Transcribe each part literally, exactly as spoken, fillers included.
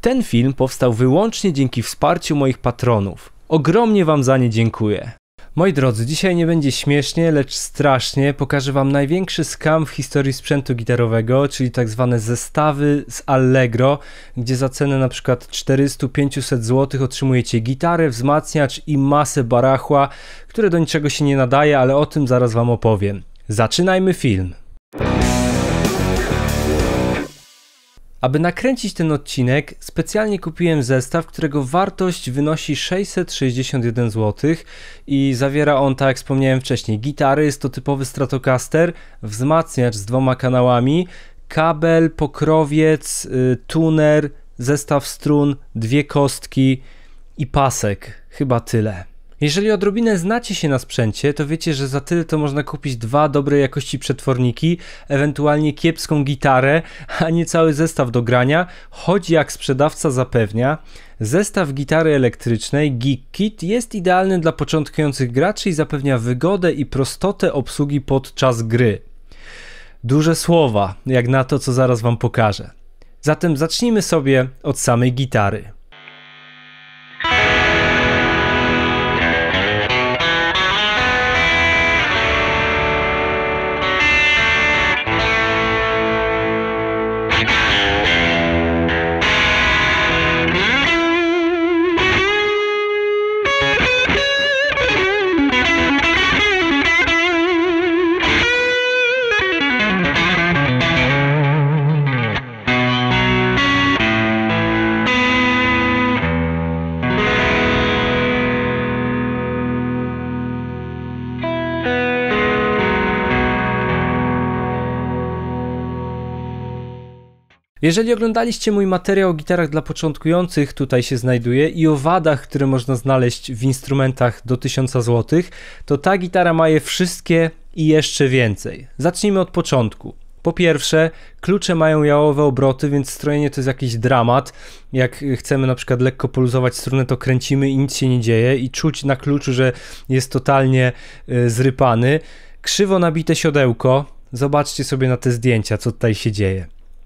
Ten film powstał wyłącznie dzięki wsparciu moich patronów. Ogromnie wam za nie dziękuję. Moi drodzy, dzisiaj nie będzie śmiesznie, lecz strasznie. Pokażę wam największy scam w historii sprzętu gitarowego, czyli tak zwane zestawy z Allegro, gdzie za cenę na przykład czterysta do pięciuset złotych otrzymujecie gitarę, wzmacniacz i masę barachła, które do niczego się nie nadaje, ale o tym zaraz wam opowiem. Zaczynajmy film. Aby nakręcić ten odcinek, specjalnie kupiłem zestaw, którego wartość wynosi sześćset sześćdziesiąt jeden złotych i zawiera on, tak jak wspomniałem wcześniej, gitary, jest to typowy Stratocaster, wzmacniacz z dwoma kanałami, kabel, pokrowiec, y, tuner, zestaw strun, dwie kostki i pasek. Chyba tyle. Jeżeli odrobinę znacie się na sprzęcie, to wiecie, że za tyle to można kupić dwa dobrej jakości przetworniki, ewentualnie kiepską gitarę, a nie cały zestaw do grania, choć jak sprzedawca zapewnia, zestaw gitary elektrycznej Geek Kit jest idealny dla początkujących graczy i zapewnia wygodę i prostotę obsługi podczas gry. Duże słowa, jak na to, co zaraz wam pokażę. Zatem zacznijmy sobie od samej gitary. Jeżeli oglądaliście mój materiał o gitarach dla początkujących, tutaj się znajduje, i o wadach, które można znaleźć w instrumentach do tysiąca złotych, to ta gitara ma je wszystkie i jeszcze więcej. Zacznijmy od początku. Po pierwsze, klucze mają jałowe obroty, więc strojenie to jest jakiś dramat. Jak chcemy na przykład lekko poluzować strunę, to kręcimy i nic się nie dzieje i czuć na kluczu, że jest totalnie y, zrypany. Krzywo nabite siodełko. Zobaczcie sobie na te zdjęcia, co tutaj się dzieje.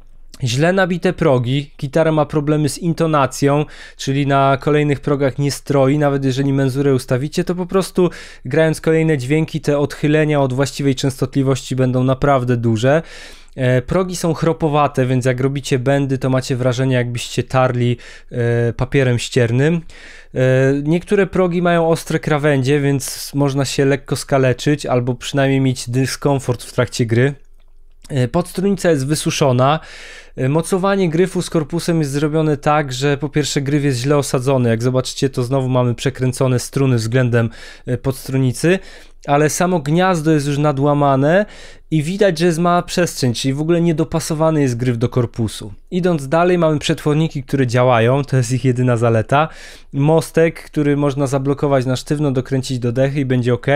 Źle nabite progi, gitara ma problemy z intonacją, czyli na kolejnych progach nie stroi, nawet jeżeli menzurę ustawicie, to po prostu grając kolejne dźwięki, te odchylenia od właściwej częstotliwości będą naprawdę duże. E, progi są chropowate, więc jak robicie będy, to macie wrażenie, jakbyście tarli e, papierem ściernym. E, niektóre progi mają ostre krawędzie, więc można się lekko skaleczyć albo przynajmniej mieć dyskomfort w trakcie gry. Podstrunica jest wysuszona. Mocowanie gryfu z korpusem jest zrobione tak, że po pierwsze gryf jest źle osadzony. Jak zobaczycie, to znowu mamy przekręcone struny względem podstrunicy, ale samo gniazdo jest już nadłamane i widać, że jest mała przestrzeń, czyli w ogóle niedopasowany jest gryf do korpusu. Idąc dalej, mamy przetworniki, które działają, to jest ich jedyna zaleta. Mostek, który można zablokować na sztywno, dokręcić do dechy i będzie ok.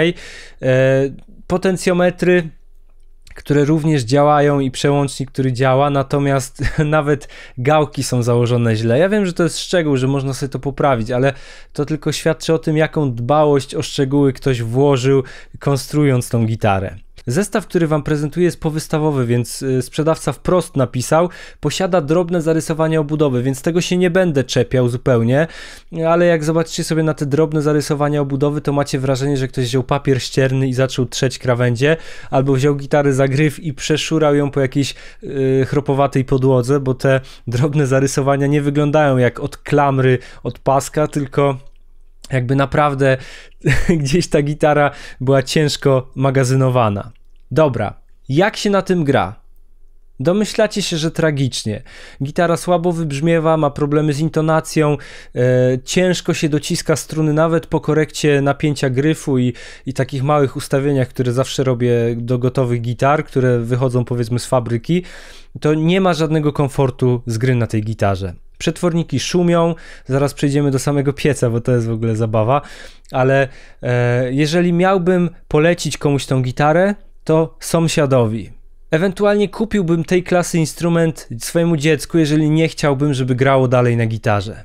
Potencjometry, które również działają i przełącznik, który działa, natomiast nawet gałki są założone źle. Ja wiem, że to jest szczegół, że można sobie to poprawić, ale to tylko świadczy o tym, jaką dbałość o szczegóły ktoś włożył, konstruując tą gitarę. Zestaw, który wam prezentuję, jest powystawowy, więc sprzedawca wprost napisał: posiada drobne zarysowanie obudowy, więc tego się nie będę czepiał zupełnie, ale jak zobaczycie sobie na te drobne zarysowania obudowy, to macie wrażenie, że ktoś wziął papier ścierny i zaczął trzeć krawędzie, albo wziął gitarę za gryf i przeszurał ją po jakiejś yy, chropowatej podłodze, bo te drobne zarysowania nie wyglądają jak od klamry, od paska, tylko jakby naprawdę gdzieś ta gitara była ciężko magazynowana. Dobra, jak się na tym gra? Domyślacie się, że tragicznie. Gitara słabo wybrzmiewa, ma problemy z intonacją, e, ciężko się dociska struny nawet po korekcie napięcia gryfu i, i takich małych ustawieniach, które zawsze robię do gotowych gitar, które wychodzą powiedzmy z fabryki. To nie ma żadnego komfortu z gry na tej gitarze. Przetworniki szumią, zaraz przejdziemy do samego pieca, bo to jest w ogóle zabawa, ale e, jeżeli miałbym polecić komuś tą gitarę, to sąsiadowi. Ewentualnie kupiłbym tej klasy instrument swojemu dziecku, jeżeli nie chciałbym, żeby grało dalej na gitarze.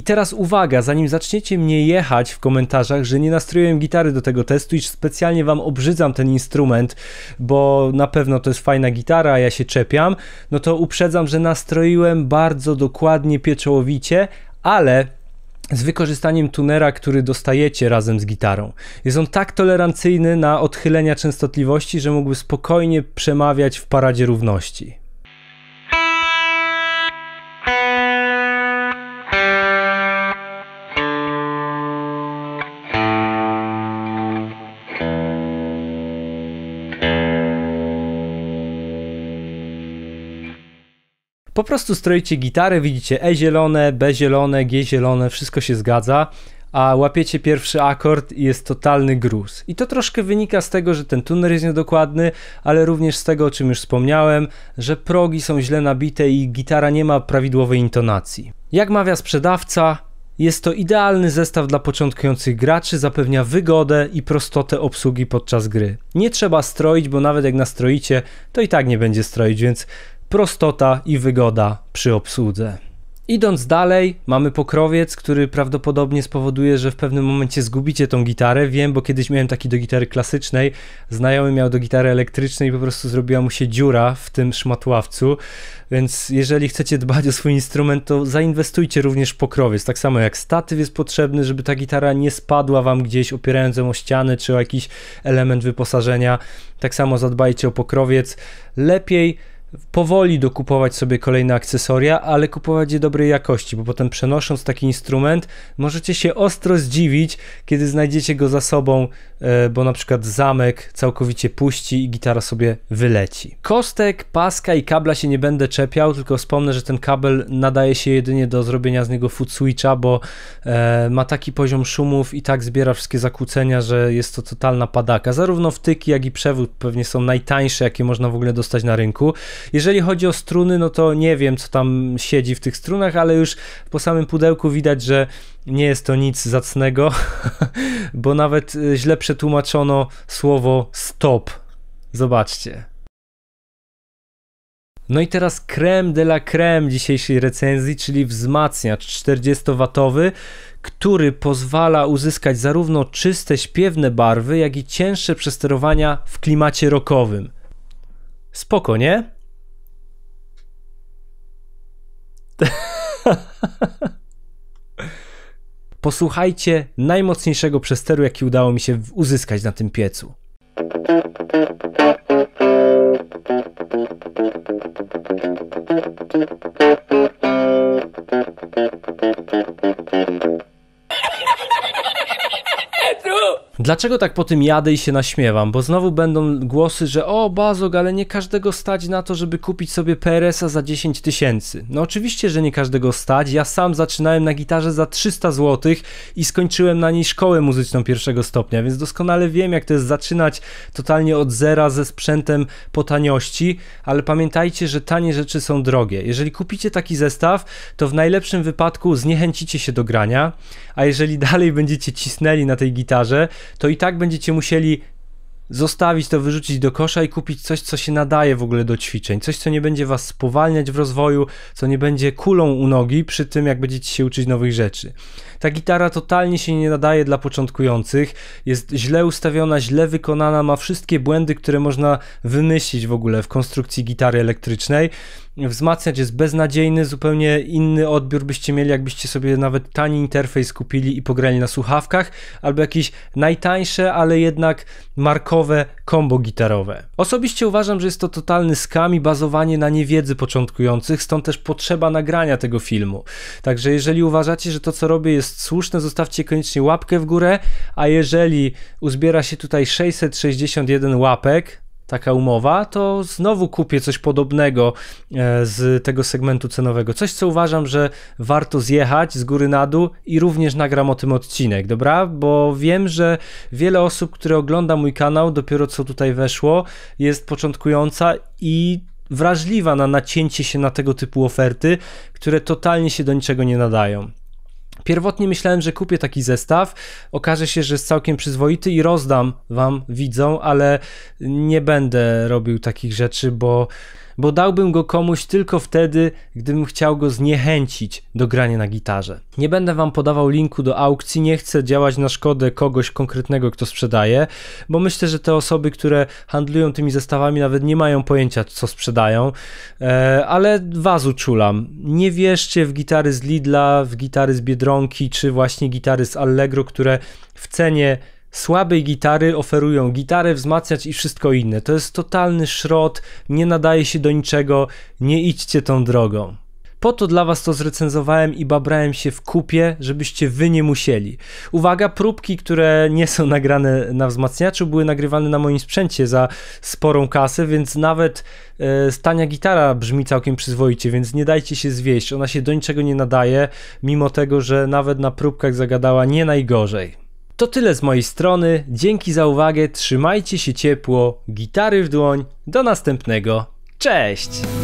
I teraz uwaga, zanim zaczniecie mnie jechać w komentarzach, że nie nastroiłem gitary do tego testu i specjalnie wam obrzydzam ten instrument, bo na pewno to jest fajna gitara, a ja się czepiam, no to uprzedzam, że nastroiłem bardzo dokładnie, pieczołowicie, ale z wykorzystaniem tunera, który dostajecie razem z gitarą. Jest on tak tolerancyjny na odchylenia częstotliwości, że mógłby spokojnie przemawiać w paradzie równości. Po prostu stroicie gitarę, widzicie E zielone, B zielone, G zielone, wszystko się zgadza, a łapiecie pierwszy akord i jest totalny gruz. I to troszkę wynika z tego, że ten tuner jest niedokładny, ale również z tego, o czym już wspomniałem, że progi są źle nabite i gitara nie ma prawidłowej intonacji. Jak mawia sprzedawca, jest to idealny zestaw dla początkujących graczy, zapewnia wygodę i prostotę obsługi podczas gry. Nie trzeba stroić, bo nawet jak nastroicie, to i tak nie będzie stroić, więc prostota i wygoda przy obsłudze. Idąc dalej, mamy pokrowiec, który prawdopodobnie spowoduje, że w pewnym momencie zgubicie tą gitarę. Wiem, bo kiedyś miałem taki do gitary klasycznej, znajomy miał do gitary elektrycznej i po prostu zrobiła mu się dziura w tym szmatławcu, więc jeżeli chcecie dbać o swój instrument, to zainwestujcie również w pokrowiec. Tak samo jak statyw jest potrzebny, żeby ta gitara nie spadła wam gdzieś opierając ją o ścianę czy o jakiś element wyposażenia. Tak samo zadbajcie o pokrowiec. Lepiej powoli dokupować sobie kolejne akcesoria, ale kupować je dobrej jakości, bo potem przenosząc taki instrument możecie się ostro zdziwić, kiedy znajdziecie go za sobą, bo na przykład zamek całkowicie puści i gitara sobie wyleci. Kostek, paska i kabla się nie będę czepiał, tylko wspomnę, że ten kabel nadaje się jedynie do zrobienia z niego foot switcha, bo e, ma taki poziom szumów i tak zbiera wszystkie zakłócenia, że jest to totalna padaka. Zarówno wtyki, jak i przewód pewnie są najtańsze, jakie można w ogóle dostać na rynku. Jeżeli chodzi o struny, no to nie wiem, co tam siedzi w tych strunach, ale już po samym pudełku widać, że nie jest to nic zacnego, bo nawet źle przetłumaczono słowo stop. Zobaczcie. No i teraz crème de la crème dzisiejszej recenzji, czyli wzmacniacz czterdziestowatowy, który pozwala uzyskać zarówno czyste, śpiewne barwy, jak i cięższe przesterowania w klimacie rockowym. Spoko, nie? Posłuchajcie najmocniejszego przesteru, jaki udało mi się uzyskać na tym piecu. Dlaczego tak po tym jadę i się naśmiewam? Bo znowu będą głosy, że o Bazog, ale nie każdego stać na to, żeby kupić sobie P R S a za dziesięć tysięcy. No oczywiście, że nie każdego stać. Ja sam zaczynałem na gitarze za trzysta złotych i skończyłem na niej szkołę muzyczną pierwszego stopnia, więc doskonale wiem, jak to jest zaczynać totalnie od zera ze sprzętem po taniości, ale pamiętajcie, że tanie rzeczy są drogie. Jeżeli kupicie taki zestaw, to w najlepszym wypadku zniechęcicie się do grania, a jeżeli dalej będziecie cisnęli na tej gitarze, to i tak będziecie musieli zostawić to, wyrzucić do kosza i kupić coś, co się nadaje w ogóle do ćwiczeń. Coś, co nie będzie was spowalniać w rozwoju, co nie będzie kulą u nogi przy tym, jak będziecie się uczyć nowych rzeczy. Ta gitara totalnie się nie nadaje dla początkujących, jest źle ustawiona, źle wykonana, ma wszystkie błędy, które można wymyślić w ogóle w konstrukcji gitary elektrycznej. Wzmacniacz jest beznadziejny, zupełnie inny odbiór byście mieli, jakbyście sobie nawet tani interfejs kupili i pograli na słuchawkach, albo jakieś najtańsze, ale jednak markowe kombo gitarowe. Osobiście uważam, że jest to totalny skam i bazowanie na niewiedzy początkujących, stąd też potrzeba nagrania tego filmu. Także jeżeli uważacie, że to, co robię, jest słuszne, zostawcie koniecznie łapkę w górę, a jeżeli uzbiera się tutaj sześćset sześćdziesiąt jeden łapek, taka umowa, to znowu kupię coś podobnego z tego segmentu cenowego. Coś, co uważam, że warto zjechać z góry na dół i również nagram o tym odcinek, dobra? Bo wiem, że wiele osób, które ogląda mój kanał, dopiero co tutaj weszło, jest początkująca i wrażliwa na nacięcie się na tego typu oferty, które totalnie się do niczego nie nadają. Pierwotnie myślałem, że kupię taki zestaw, okaże się, że jest całkiem przyzwoity i rozdam wam, widzom, ale nie będę robił takich rzeczy, bo bo dałbym go komuś tylko wtedy, gdybym chciał go zniechęcić do grania na gitarze. Nie będę wam podawał linku do aukcji, nie chcę działać na szkodę kogoś konkretnego, kto sprzedaje, bo myślę, że te osoby, które handlują tymi zestawami, nawet nie mają pojęcia, co sprzedają, e, ale was uczulam. Nie wierzcie w gitary z Lidla, w gitary z Biedronki, czy właśnie gitary z Allegro, które w cenie słabej gitary oferują gitarę, wzmacniacz i wszystko inne. To jest totalny szrot, nie nadaje się do niczego, nie idźcie tą drogą. Po to dla was to zrecenzowałem i babrałem się w kupie, żebyście wy nie musieli. Uwaga, próbki, które nie są nagrane na wzmacniaczu, były nagrywane na moim sprzęcie za sporą kasę, więc nawet e, tania gitara brzmi całkiem przyzwoicie, więc nie dajcie się zwieść. Ona się do niczego nie nadaje, mimo tego, że nawet na próbkach zagadała nie najgorzej. To tyle z mojej strony, dzięki za uwagę, trzymajcie się ciepło, gitary w dłoń, do następnego, cześć!